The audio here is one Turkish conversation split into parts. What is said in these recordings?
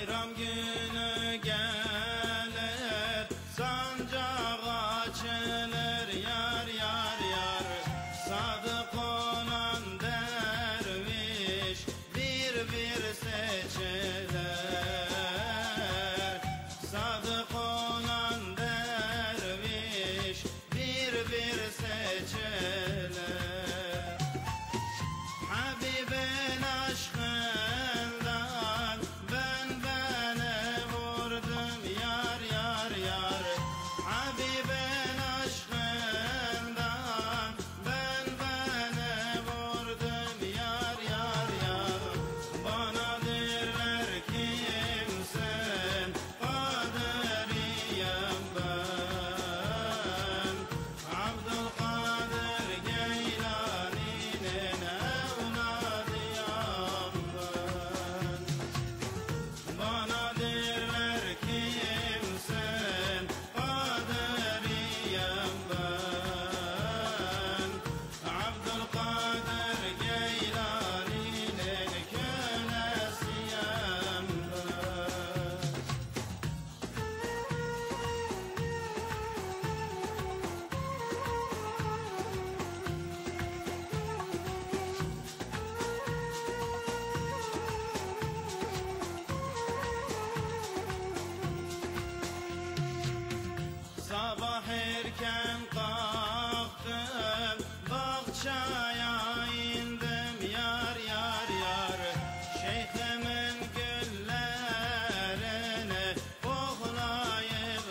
Bayram günü gelir, sancak açılır, yar yar yar. Sadık olan derviş bir bir seçilir. Sadık olan derviş bir bir seçilir. Habibin aşkından ben vurdum, yar yar yar. Habibin aşkından ben vurdum, yar yar yar. Bana derler kimsin, Kadiriyem ben. Abdülkadir Geylani'nin evladıyım ben. Bana derler kimsin, Kadiriyem ben. Abdülkadir Geylani'nin kölesiyim ben. Sabah erken kalktım, bahçaya indim, yar yar yar. Şeyhimin güllerini koklayıp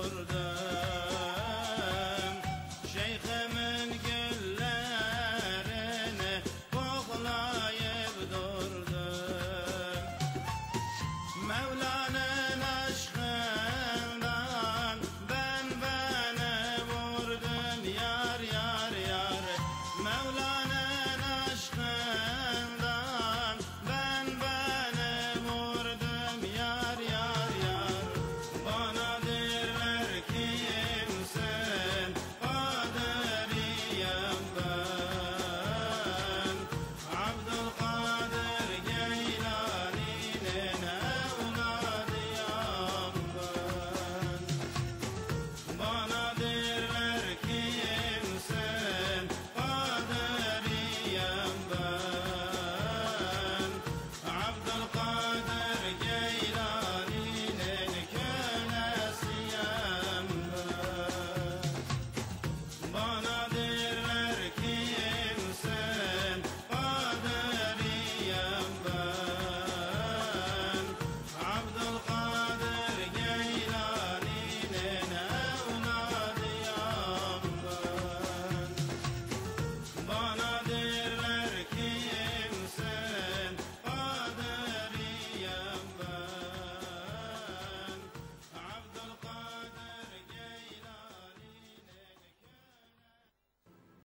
durdum. Şeyhimin güllerini koklayıp durdum. Mevlana